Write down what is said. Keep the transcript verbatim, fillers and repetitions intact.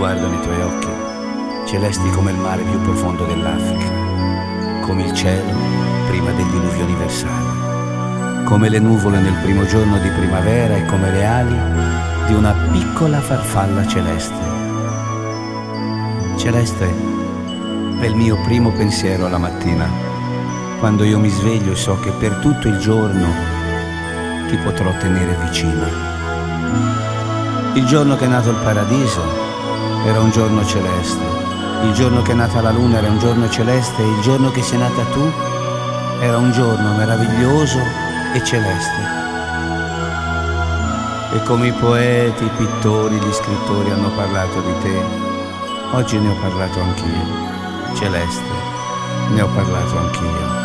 guardo nei tuoi occhi, celesti come il mare più profondo dell'Africa, come il cielo prima del diluvio universale, come le nuvole nel primo giorno di primavera e come le ali di una piccola farfalla celeste. Celeste è il mio primo pensiero alla mattina, quando io mi sveglio e so che per tutto il giorno ti potrò tenere vicina. Il giorno che è nato il paradiso era un giorno celeste, il giorno che è nata la luna era un giorno celeste e il giorno che sei nata tu era un giorno meraviglioso e celeste. E come i poeti, i pittori, gli scrittori hanno parlato di te, oggi ne ho parlato anch'io, celeste, ne ho parlato anch'io.